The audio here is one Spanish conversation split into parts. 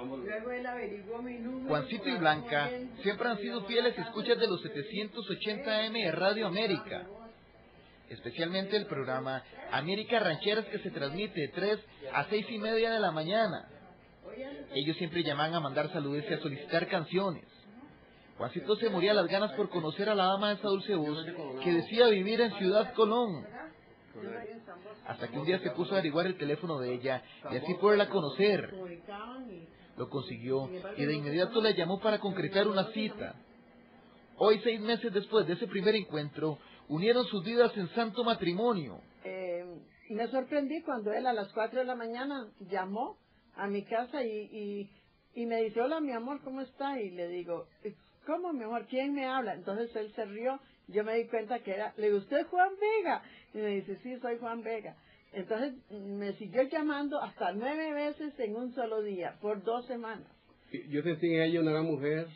Luego él averiguó mi número. Juancito y Blanca siempre han sido fieles escuchas de los 780 AM de Radio América, especialmente el programa América Rancheras, que se transmite de 3 a 6:30 de la mañana. Ellos siempre llaman a mandar saludos y a solicitar canciones. Juancito se moría las ganas por conocer a la dama de esa dulce voz que decía vivir en Ciudad Colón. Hasta que un día se puso a averiguar el teléfono de ella y así poderla conocer. Lo consiguió y de inmediato la llamó para concretar una cita. Hoy, 6 meses después de ese primer encuentro, unieron sus vidas en santo matrimonio. Me sorprendí cuando él a las 4 de la mañana llamó a mi casa y me dice, hola mi amor, ¿cómo está? Y le digo, ¿cómo mi amor? ¿Quién me habla? Entonces él se rió, yo me di cuenta que era, le digo, ¿usted es Juan Vega? Y me dice, sí, soy Juan Vega. Entonces me siguió llamando hasta 9 veces en un solo día, por 2 semanas. Yo sentí en ella una gran mujer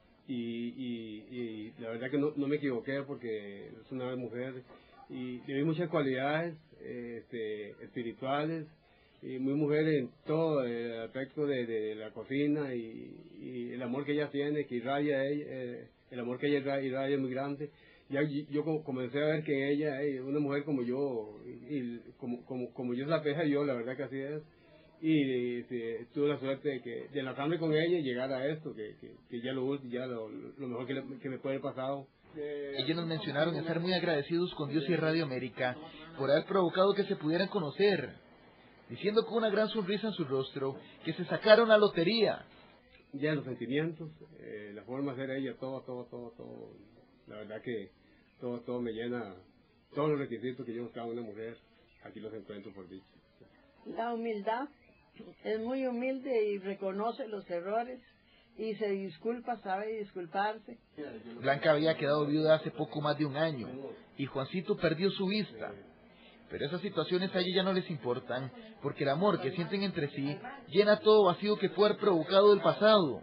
y la verdad que no me equivoqué porque es una gran mujer y le vi muchas cualidades espirituales y muy mujer en todo el aspecto de la cocina y el amor que ella tiene, que irradia ella, el amor que ella irradia es muy grande. Ya yo comencé a ver que en ella es una mujer como yo, y como yo la peja yo, la verdad que así es. Y tuve la suerte de enlazarme con ella y llegar a esto, que ya lo mejor que me puede haber pasado. Ellos nos mencionaron estar muy agradecidos con Dios y Radio América por haber provocado que se pudieran conocer, diciendo con una gran sonrisa en su rostro que se sacaron la lotería. Ya los sentimientos, la forma de ser ella, todo, la verdad que todo me llena, todos los requisitos que yo buscaba en una mujer, aquí los encuentro por dicho. La humildad, es muy humilde y reconoce los errores y se disculpa, sabe disculparse. Blanca había quedado viuda hace poco más de 1 año y Juancito perdió su vista. Pero esas situaciones a ellos ya no les importan, porque el amor que sienten entre sí llena todo vacío que puede haber provocado el pasado.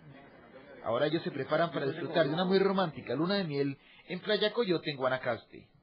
Ahora ellos se preparan para disfrutar de una muy romántica luna de miel en Playa Coyote, en Guanacaste.